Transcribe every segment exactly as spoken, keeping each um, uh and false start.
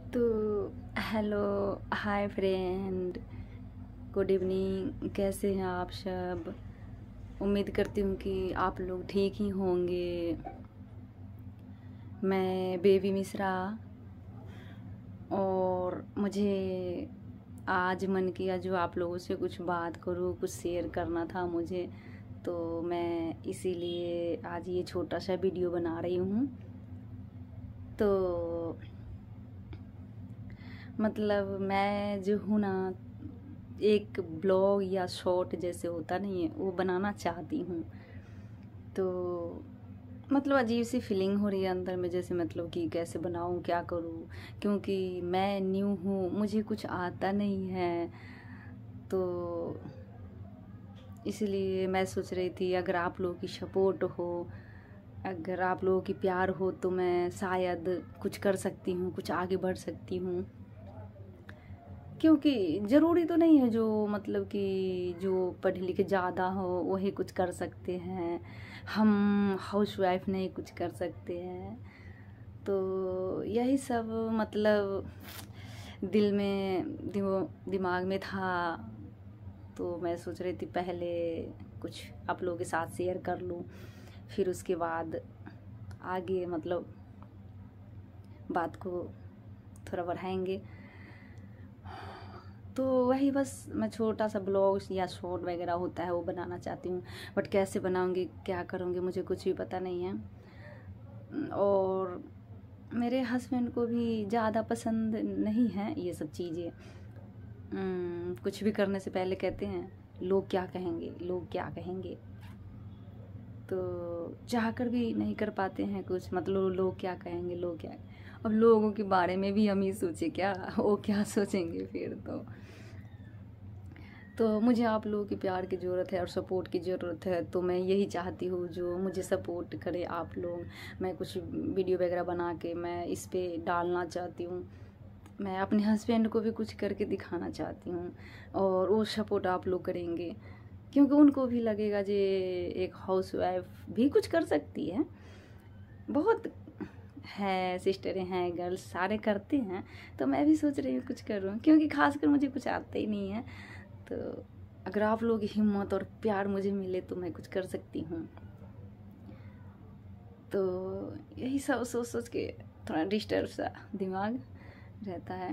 तो hello, hi friend, good evening. कैसे हैं आप सब? उम्मीद करती हूँ कि आप लोग ठीक ही होंगे। मैं बेबी मिश्रा, और मुझे आज मन किया जो आप लोगों से कुछ बात करूँ, कुछ शेयर करना था मुझे, तो मैं इसीलिए आज ये छोटा सा वीडियो बना रही हूँ। तो मतलब मैं जो हूँ ना, एक ब्लॉग या शॉर्ट जैसे होता नहीं है, वो बनाना चाहती हूँ। तो मतलब अजीब सी फीलिंग हो रही है अंदर में, जैसे मतलब कि कैसे बनाऊँ, क्या करूँ, क्योंकि मैं न्यू हूँ, मुझे कुछ आता नहीं है। तो इसलिए मैं सोच रही थी अगर आप लोगों की सपोर्ट हो, अगर आप लोगों की प्यार हो, तो मैं शायद कुछ कर सकती हूँ, कुछ आगे बढ़ सकती हूँ। क्योंकि ज़रूरी तो नहीं है जो मतलब कि जो पढ़े लिखे ज़्यादा हो वही कुछ कर सकते हैं, हम हाउसवाइफ नहीं कुछ कर सकते हैं। तो यही सब मतलब दिल में दिमाग में था। तो मैं सोच रही थी पहले कुछ आप लोगों के साथ शेयर कर लूँ, फिर उसके बाद आगे मतलब बात को थोड़ा बढ़ाएंगे। तो वही बस मैं छोटा सा ब्लॉग या शॉर्ट वगैरह होता है वो बनाना चाहती हूँ, बट कैसे बनाऊँगी, क्या करूँगी, मुझे कुछ भी पता नहीं है। और मेरे हस्बैंड को भी ज़्यादा पसंद नहीं है ये सब चीज़ें। कुछ भी करने से पहले कहते हैं लोग क्या कहेंगे, लोग क्या कहेंगे। तो चाहकर भी नहीं कर पाते हैं कुछ, मतलब लोग क्या कहेंगे, लोग क्या। अब लोगों के बारे में भी हम ही सोचे क्या, वो क्या सोचेंगे फिर। तो तो मुझे आप लोगों के प्यार की ज़रूरत है और सपोर्ट की ज़रूरत है। तो मैं यही चाहती हूँ जो मुझे सपोर्ट करे आप लोग। मैं कुछ वीडियो वगैरह बना के मैं इस पर डालना चाहती हूँ। मैं अपने हस्बैंड को भी कुछ करके दिखाना चाहती हूँ, और वो सपोर्ट आप लोग करेंगे, क्योंकि उनको भी लगेगा जे एक हाउसवाइफ भी कुछ कर सकती है। बहुत है सिस्टरें हैं, गर्ल्स सारे करते हैं, तो मैं भी सोच रही हूँ कुछ करूँ, क्योंकि खासकर मुझे कुछ आता ही नहीं है। तो अगर आप लोगों की हिम्मत और प्यार मुझे मिले तो मैं कुछ कर सकती हूँ। तो यही सब सोच सोच के थोड़ा डिस्टर्ब सा दिमाग रहता है,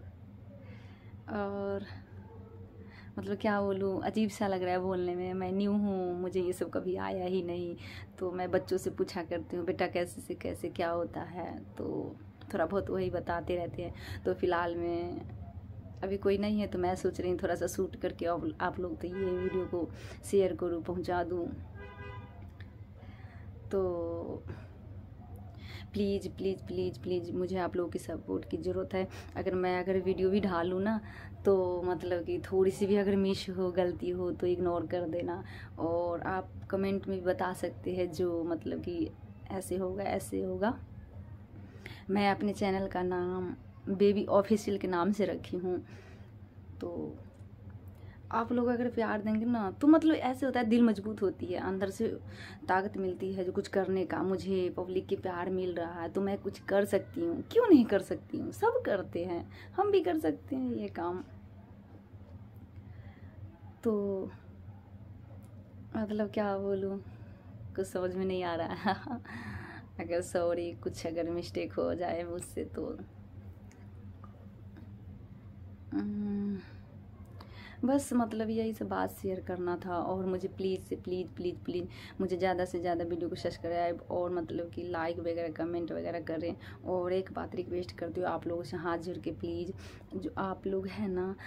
और मतलब क्या बोलूँ, अजीब सा लग रहा है बोलने में। मैं न्यू हूँ, मुझे ये सब कभी आया ही नहीं। तो मैं बच्चों से पूछा करती हूँ बेटा कैसे से कैसे क्या होता है, तो थोड़ा बहुत वही बताते रहते हैं। तो फ़िलहाल में अभी कोई नहीं है, तो मैं सोच रही हूँ थोड़ा सा शूट करके आप लोग तो ये वीडियो को शेयर करूँ, पहुँचा दूँ। तो प्लीज़ प्लीज़ प्लीज़ प्लीज़ मुझे आप लोगों की सपोर्ट की ज़रूरत है। अगर मैं अगर वीडियो भी डालूँ ना, तो मतलब कि थोड़ी सी भी अगर मिस हो, गलती हो, तो इग्नोर कर देना। और आप कमेंट में भी बता सकते हैं जो मतलब कि ऐसे होगा ऐसे होगा। मैं अपने चैनल का नाम बेबी ऑफिशियल के नाम से रखी हूँ। तो आप लोग अगर प्यार देंगे ना, तो मतलब ऐसे होता है दिल मजबूत होती है, अंदर से ताकत मिलती है जो कुछ करने का। मुझे पब्लिक के प्यार मिल रहा है तो मैं कुछ कर सकती हूँ, क्यों नहीं कर सकती हूँ। सब करते हैं, हम भी कर सकते हैं ये काम। तो मतलब क्या बोलूँ, कुछ समझ में नहीं आ रहा है। अगर सॉरी कुछ अगर मिस्टेक हो जाए मुझसे तो बस मतलब यही सब बात शेयर करना था। और मुझे प्लीज़ से प्लीज़ प्लीज़ प्लीज़ मुझे ज़्यादा से ज़्यादा वीडियो को सब्सक्राइब और मतलब कि लाइक वगैरह कमेंट वगैरह करें। और एक बात रिक्वेस्ट करती हूँ आप लोगों से हाथ जोड़ के, प्लीज़ जो आप लोग हैं ना,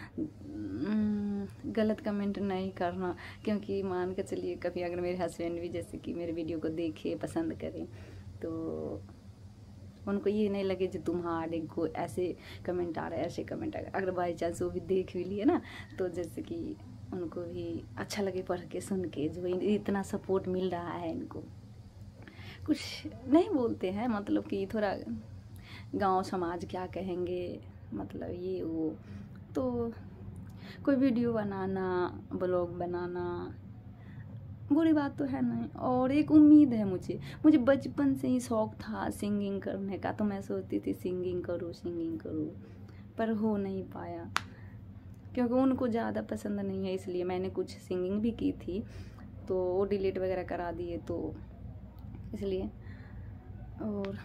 गलत कमेंट नहीं करना। क्योंकि मान के चलिए कभी अगर मेरे हस्बैंड भी जैसे कि मेरे वीडियो को देखे, पसंद करें, तो उनको ये नहीं लगे जो तुम्हारे को ऐसे कमेंट आ रहा है, ऐसे कमेंट आ रहा है। अगर बाई चांस वो भी देख भी लिए ना, तो जैसे कि उनको भी अच्छा लगे पढ़ के, सुन के, जो इतना सपोर्ट मिल रहा है इनको। कुछ नहीं बोलते हैं, मतलब कि थोड़ा गांव समाज क्या कहेंगे, मतलब ये वो। तो कोई वीडियो बनाना, ब्लॉग बनाना, बुरी बात तो है नहीं। और एक उम्मीद है मुझे मुझे बचपन से ही शौक़ था सिंगिंग करने का, तो मैं सोचती थी सिंगिंग करूँ सिंगिंग करूँ, पर हो नहीं पाया क्योंकि उनको ज़्यादा पसंद नहीं है, इसलिए मैंने कुछ सिंगिंग भी की थी तो वो डिलीट वगैरह करा दिए, तो इसलिए। और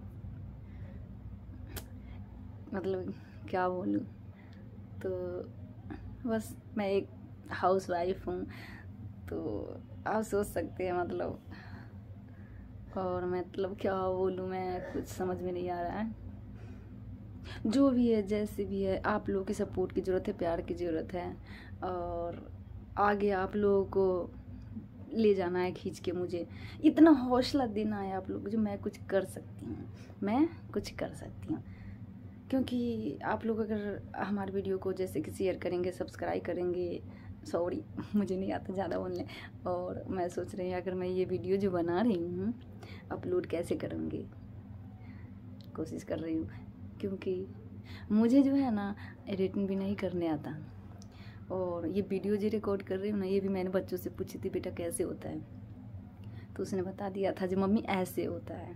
मतलब क्या बोलूँ, तो बस मैं एक हाउस वाइफ हूँ, तो आप सोच सकते हैं मतलब। और मतलब क्या बोलूँ, मैं कुछ समझ में नहीं आ रहा है। जो भी है जैसे भी है, आप लोगों की सपोर्ट की ज़रूरत है, प्यार की ज़रूरत है, और आगे आप लोगों को ले जाना है खींच के। मुझे इतना हौसला देना है आप लोग जो मैं कुछ कर सकती हूँ, मैं कुछ कर सकती हूँ। क्योंकि आप लोग अगर हमारे वीडियो को जैसे कि शेयर करेंगे, सब्सक्राइब करेंगे, सॉरी मुझे नहीं आता ज़्यादा बोलने। और मैं सोच रही हूँ अगर मैं ये वीडियो जो बना रही हूँ अपलोड कैसे करूँगी, कोशिश कर रही हूँ, क्योंकि मुझे जो है ना एडिटिंग भी नहीं करने आता। और ये वीडियो जो रिकॉर्ड कर रही हूँ ना, ये भी मैंने बच्चों से पूछी थी बेटा कैसे होता है, तो उसने बता दिया था जी मम्मी ऐसे होता है।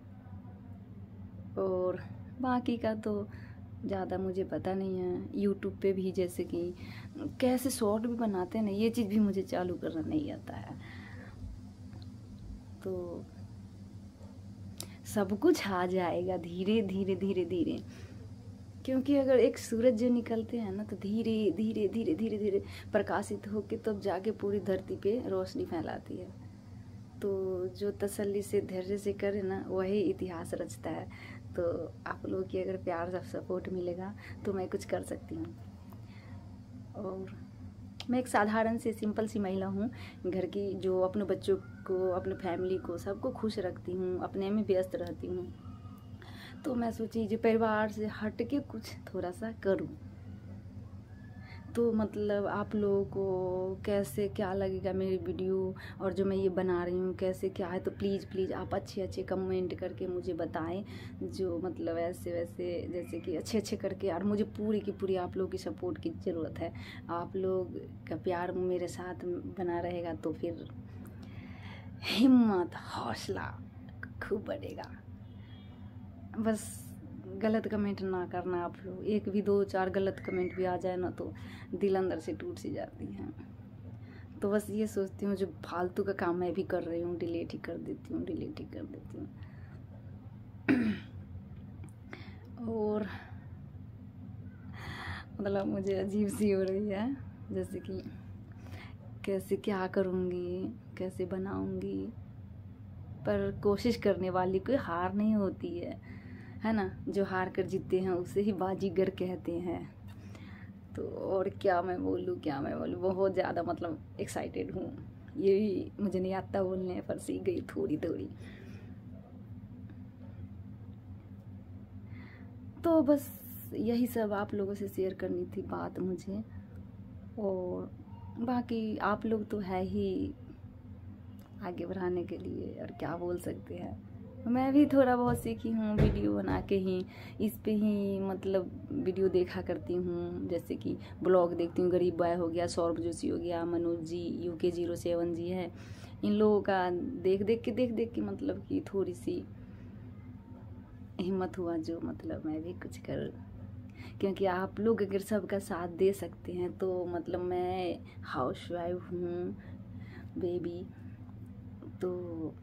और बाकी का तो ज़्यादा मुझे पता नहीं है। यूट्यूब पे भी जैसे कि कैसे शॉर्ट भी बनाते हैं ना, ये चीज़ भी मुझे चालू करना नहीं आता है। तो सब कुछ आ जाएगा धीरे धीरे धीरे धीरे, क्योंकि अगर एक सूरज जो निकलते हैं ना तो धीरे धीरे धीरे धीरे धीरे प्रकाशित होकर तब जाके पूरी धरती पे रोशनी फैलाती है। तो जो तसल्ली से धैर्य से करे ना वही इतिहास रचता है। तो आप लोगों की अगर प्यार से सपोर्ट मिलेगा तो मैं कुछ कर सकती हूँ। और मैं एक साधारण सी सिंपल सी महिला हूँ घर की, जो अपने बच्चों को, अपने फैमिली को, सबको खुश रखती हूँ, अपने में व्यस्त रहती हूँ। तो मैं सोची जो परिवार से हट के कुछ थोड़ा सा करूँ। तो मतलब आप लोगों को कैसे क्या लगेगा मेरी वीडियो, और जो मैं ये बना रही हूँ कैसे क्या है, तो प्लीज़ प्लीज़ आप अच्छे अच्छे कमेंट करके मुझे बताएं। जो मतलब ऐसे वैसे जैसे कि अच्छे अच्छे करके, और मुझे पूरी की पूरी आप लोगों की सपोर्ट की ज़रूरत है। आप लोग का प्यार मेरे साथ बना रहेगा तो फिर हिम्मत हौसला खूब बढ़ेगा। बस गलत कमेंट ना करना आप लोग, एक भी दो चार गलत कमेंट भी आ जाए ना तो दिल अंदर से टूट सी जाती है। तो बस ये सोचती हूँ जो फालतू का काम मैं भी कर रही हूँ डिलीट ही कर देती हूँ, डिलीट ही कर देती हूँ। और मतलब मुझे अजीब सी हो रही है, जैसे कि कैसे क्या करूँगी, कैसे बनाऊँगी। पर कोशिश करने वाली कोई हार नहीं होती है, है ना। जो हार कर जीतते हैं उसे ही बाजीगर कहते हैं। तो और क्या मैं बोलूँ क्या मैं बोलूँ बहुत ज़्यादा मतलब एक्साइटेड हूँ। ये भी मुझे नहीं आता बोलने, पर सीख गई थोड़ी थोड़ी। तो बस यही सब आप लोगों से शेयर करनी थी बात मुझे। और बाकी आप लोग तो है ही आगे बढ़ाने के लिए, और क्या बोल सकते हैं। मैं भी थोड़ा बहुत सीखी हूँ वीडियो बना के ही, इस पे ही मतलब वीडियो देखा करती हूँ। जैसे कि ब्लॉग देखती हूँ, गरीब बॉय हो गया, सौरभ जोशी हो गया, Manoj ji U K zero seven G है, इन लोगों का देख देख के देख देख के मतलब कि थोड़ी सी हिम्मत हुआ जो मतलब मैं भी कुछ कर। क्योंकि आप लोग अगर सबका साथ दे सकते हैं तो मतलब मैं हाउस वाइफ हूँ बेबी, तो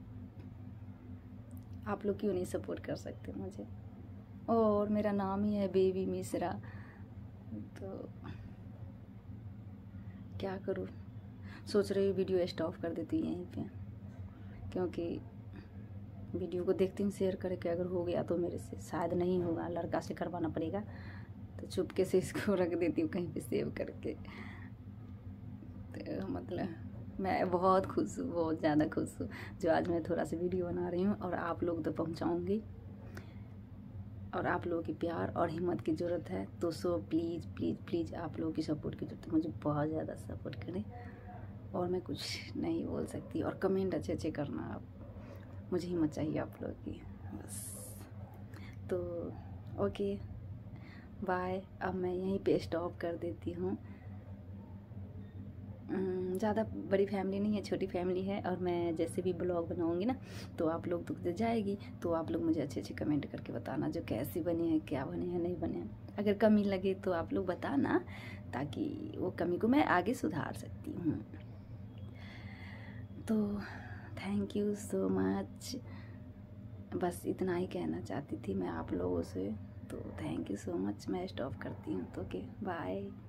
आप लोग क्यों नहीं सपोर्ट कर सकते मुझे। और मेरा नाम ही है बेबी मिश्रा, तो क्या करूँ, सोच रही हूँ वीडियो स्टॉप कर देती हूँ यहीं पे, क्योंकि वीडियो को देखती हूँ शेयर करके, अगर हो गया तो मेरे से शायद नहीं होगा, लड़का से करवाना पड़ेगा, तो चुपके से इसको रख देती हूँ कहीं पे सेव करके। तो मतलब मैं बहुत खुश हूँ, बहुत ज़्यादा खुश हूँ जो आज मैं थोड़ा सा वीडियो बना रही हूँ और आप लोग तक पहुँचाऊँगी। और आप लोगों की प्यार और हिम्मत की ज़रूरत है, तो सो प्लीज़ प्लीज़ प्लीज़ आप लोगों की सपोर्ट की ज़रूरत है, मुझे बहुत ज़्यादा सपोर्ट करें। और मैं कुछ नहीं बोल सकती, और कमेंट अच्छे अच्छे करना आप, मुझे हिम्मत चाहिए आप लोगों की बस। तो ओके बाय, अब मैं यहीं पे स्टॉप कर देती हूँ। ज़्यादा बड़ी फैमिली नहीं है, छोटी फैमिली है। और मैं जैसे भी ब्लॉग बनाऊँगी ना तो आप लोग तक जाएगी, तो आप लोग मुझे अच्छे अच्छे कमेंट करके बताना जो कैसी बनी है, क्या बने हैं, नहीं बने हैं। अगर कमी लगे तो आप लोग बताना, ताकि वो कमी को मैं आगे सुधार सकती हूँ। तो थैंक यू सो मच, बस इतना ही कहना चाहती थी मैं आप लोगों से। तो थैंक यू सो मच, मैं स्टॉप करती हूँ। तो ओके, बाय।